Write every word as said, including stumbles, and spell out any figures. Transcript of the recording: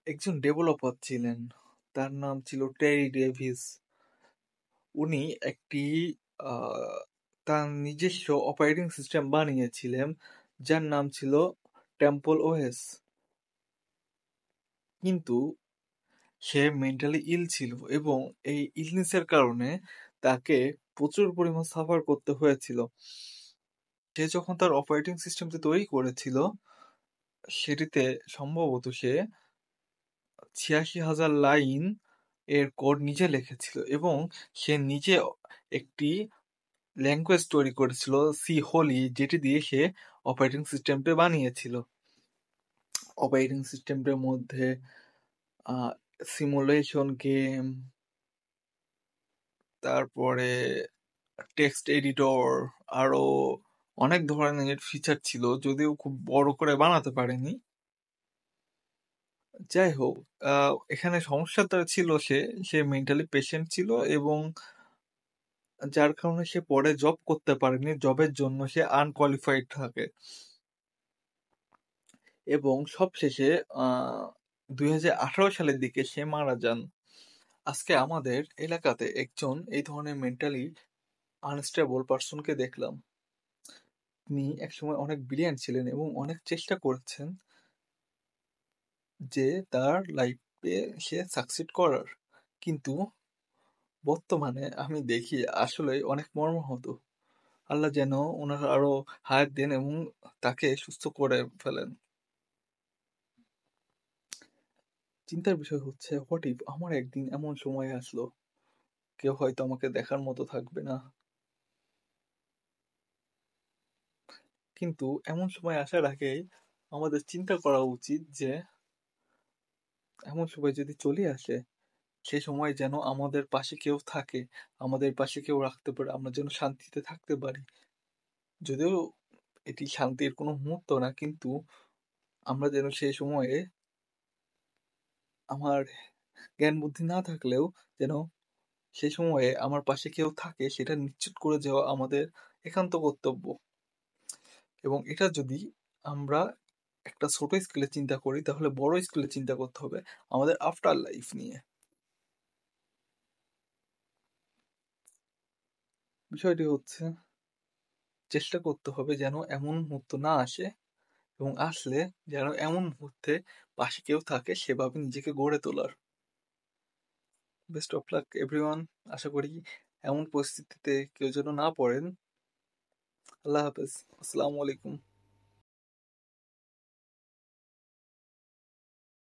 একজন ডেভেলপার ছিলেন, তার নাম ছিল টেরি ডেভিস। উনি একটি আহ, তার নিজস্ব অপারেটিং সিস্টেম বানিয়েছিলেন যার নাম ছিল টেম্পল ওএস। কিন্তু সে মেন্টালি ইল ছিল এবং এই ইলনেসের কারণে তাকে প্রচুর পরিমাণ সাফার করতে হয়েছিল। সে যখন তার অপারেটিং সিস্টেমটি তৈরি করেছিল, সেটিতে সম্ভবত সে ছিয়াশি হাজার লাইন এর কোড নিজে লিখেছিল এবং সে নিজে একটি ল্যাঙ্গুয়েজ তৈরি করেছিল, সি হোলি, যেটি দিয়ে সে অপারেটিং সিস্টেমটা বানিয়েছিল। অপারেটিং সিস্টেমটার মধ্যে সিমুলেশন গেম, তারপরে টেক্সট এডিটর, আরো অনেক ধরনের ফিচার ছিল, যদিও খুব বড় করে বানাতে পারেনি। যাই হোক, আহ, এখানে সমস্যাটা ছিল সে সে মেন্টালি পেশেন্ট ছিল এবং যার কারণে সে পরে জব করতে পারেনি। জবের জন্য সে আনকোয়ালিফাইড থাকে এবং সবশেষে আহ দুই হাজার আঠারো সালের দিকে সে মারা যান। আজকে আমাদের এলাকাতে একজন এই ধরনের মেন্টালি আনস্টেবল পার্সনকে দেখলাম। তিনি একসময় অনেক ব্রিলিয়ান্ট ছিলেন এবং অনেক চেষ্টা করেছেন যে তার লাইফে সে সাকসিড করার, কিন্তু বর্তমানে আমি দেখি আসলে অনেক মর্মাহত। আল্লাহ যেন ওনার আরো হায়াত দেন এবং তাকে সুস্থ করে ফেলেন। চিন্তার বিষয় হচ্ছে, হোয়াট ইফ আমার একদিন এমন সময় আসলো, কেউ হয়তো আমাকে দেখার মতো থাকবে না, কিন্তু এমন সময় আসার আগেই আমাদের চিন্তা করা উচিত যে এমন সময় যদি চলে আসে, সে সময় যেন আমাদের পাশে কেউ থাকে, আমাদের পাশে কেউ রাখতে পারে, আমরা যেন শান্তিতে থাকতে পারি। যদিও এটি শান্তির কোনো মুহূর্ত না, কিন্তু আমরা যেন সেই সময়ে আমার জ্ঞান বুদ্ধি না থাকলেও যেন সেই সময়ে আমার পাশে কেউ থাকে, সেটা নিশ্চিত করে যাওয়া আমাদের একান্ত কর্তব্য। এবং এটা যদি আমরা একটা ছোট স্কেলে চিন্তা করি, তাহলে বড় স্কেলে চিন্তা করতে হবে আমাদের আফটার লাইফ নিয়ে। বিষয়টি হচ্ছে, চেষ্টা করতে হবে যেন এমন মুহূর্ত না আসে, এবং আসলে যেন এমন মুহূর্তে পাশে কেউ থাকে সেভাবে নিজেকে গড়ে তোলার। Best of luck everyone. আশা করি এমন পরিস্থিতিতে কেউ যেন না পড়েন। আল্লাহ হাফেজ। আসসালামু আলাইকুম।